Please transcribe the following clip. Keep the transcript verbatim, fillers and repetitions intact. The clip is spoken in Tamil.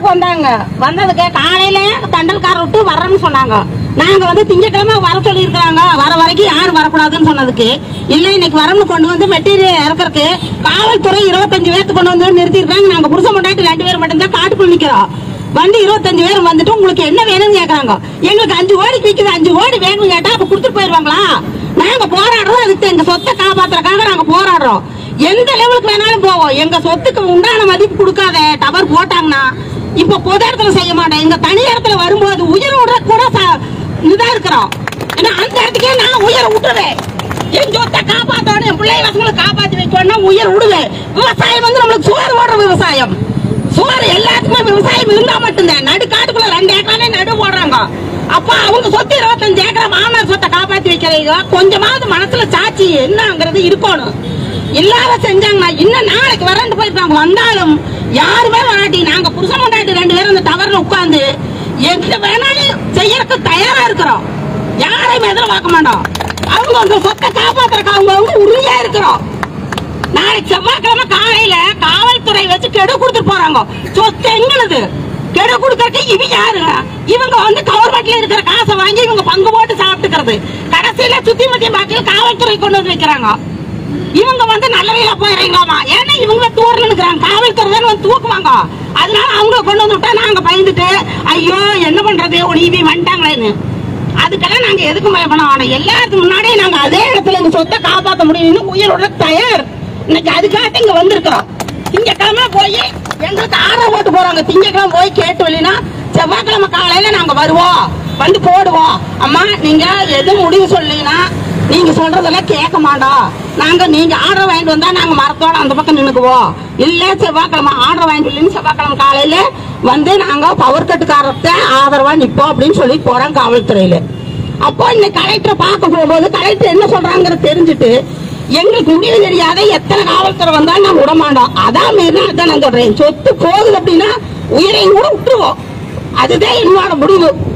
பார்க்க வந்தாங்க. வந்ததுக்கு காலையில தண்டல்கார விட்டு வர்றேன்னு சொன்னாங்க. நாங்க வந்து திங்கக்கிழமை வர சொல்லி இருக்காங்க, வர வரைக்கும் யாரும் வரக்கூடாதுன்னு சொன்னதுக்கு இல்ல இன்னைக்கு வரணும் கொண்டு வந்து மெட்டீரியல் இறக்கறதுக்கு காவல்துறை இருபத்தஞ்சு பேர்த்து கொண்டு வந்து நிறுத்தி இருக்காங்க. நாங்க புருஷன் பொண்டாட்டி ரெண்டு பேர் மட்டும் தான் காட்டுக்குள்ள நிக்கிறோம். வந்து இருபத்தஞ்சு பேர் வந்துட்டு உங்களுக்கு என்ன வேணும்னு கேக்குறாங்க. எங்களுக்கு அஞ்சு கோடி விக்குது, அஞ்சு கோடி வேணும்னு கேட்டா அப்ப கொடுத்துட்டு போயிருவாங்களா? நாங்க போராடுறோம், அதுக்கு எங்க சொத்தை காப்பாத்துறதுக்காக நாங்க போராடுறோம். எந்த லெவலுக்கு வேணாலும் போவோம். எங்க சொத்துக்கு உண்டான மதிப்பு கொடுக்காத டவர் போட்டாங்கன்னா இப்ப பொது இடத்துல செய்ய மாட்டோம். எங்க தனி இடத்துல வரும்போது உயிர் விடுற கூட இதா இருக்கிறோம். ஏன்னா அந்த இடத்துக்கே நான் உயிரை விட்டுறேன். என் சொத்தை காப்பாற்றணும், என் பிள்ளை வசங்களை காப்பாற்றி வைக்கணும், உயிர் விடுவேன். விவசாயம் வந்து நம்மளுக்கு சோறு ஓடுற விவசாயம். சோறு எல்லாத்துக்குமே விவசாயம் இருந்தா மட்டும்தான். நடு காட்டுக்குள்ள ரெண்டு ஏக்கரானே நடு போடுறாங்க. அப்ப அவங்க சொத்து இருபத்தஞ்சு ஏக்கரா மாமனார் சொத்தை காப்பாற்றி வைக்கிறீங்க. கொஞ்சமாவது மனசுல சாட்சி என்னங்கிறது இருக்கணும். இல்லாத செஞ்சாங்கன்னா இன்னும் நாளைக்கு வரண்டு போயிருக்காங்க. வந்தாலும் யாருமே வராட்டி நாங்க புருஷன் கொண்டாட்டி ரெண்டு பேரும் அந்த டவர்ல உட்கார்ந்து எந்த வேணாலும் செய்யறதுக்கு தயாரா இருக்கிறோம். யாரையும் எதிர்பார்க்க மாட்டோம். அவங்க அந்த சொத்தை காப்பாத்துறதுக்கு அவங்க அவங்க உறுதியா இருக்கிறோம். நாளைக்கு செவ்வாய்க்கிழமை காலையில காவல்துறை வச்சு கெடு கொடுத்துட்டு போறாங்க. சொத்து எங்களுது கெடு கொடுக்கறதுக்கு இவங்க யாருங்க? இவங்க வந்து கவர்மெண்ட்ல இருக்கிற காசை வாங்கி இவங்க பங்கு போட்டு சாப்பிட்டுக்கிறது. கடைசியில சுத்தி முத்தி பாக்கியில் காவல்துறை கொண்டு வந்து வைக்கிறாங்க. இவங்க வந்து நல்லவையில போயிடுறீங்களாமா? ஏன்னா இவங்க தூரல இருக்கிறாங்க, காவல்துறை தான் வந்து தூக்குவாங்க. அதனால அவங்க கொண்டு வந்து விட்டா நாங்க பயந்துட்டு ஐயோ என்ன பண்றது ஒளிவி வந்துட்டாங்களேன்னு. அதுக்கெல்லாம் நாங்க எதுக்கு பயப்படணும்? ஆனா எல்லாத்துக்கு முன்னாடியே நாங்க அதே இடத்துல எங்க சொத்தை காப்பாற்ற முடியும், உயிரோட தயார். இன்னைக்கு அதுக்காக இங்க வந்திருக்கிறோம். திங்கக்கிழமை போய் எங்களுக்கு ஆர்டர் போட்டு போறாங்க. திங்கக்கிழமை போய் கேட்டு வரலைன்னா செவ்வாய்க்கிழமை காலையில நாங்க வருவோம், வந்து போடுவோம். அம்மா நீங்க எது முடிவு சொல்லீங்கன்னா நீங்க சொல்றதெல்லாம் கேட்க மாட்டோம். நாங்க நீங்க ஆர்டர் வாங்கிட்டு வந்தா நாங்க மரத்தோட அந்த பக்கம் நின்னுக்குவோம். இல்ல செவ்வாய்க்கிழமை ஆர்டர் வாங்கிட்டு இல்லைன்னு செவ்வாய்க்கிழமை காலையில வந்து நாங்க பவர் கட்டுக்காரத்தை ஆதரவா நிப்போம் அப்படின்னு சொல்லி போறோம் காவல்துறையில. அப்போ இன்னைக்கு கலெக்டரை பார்க்க போகும்போது கலெக்டர் என்ன சொல்றாங்கிறது தெரிஞ்சுட்டு எங்களுக்கு முடிவு தெரியாத எத்தனை காவல்துறை வந்தாலும் நாங்க விட மாட்டோம். அதான் மீறி அதான் நான் சொல்றேன். சொத்து போகுது அப்படின்னா உயிரையும் கூட விட்டுருவோம். அதுதான் என்னோட முடிவு.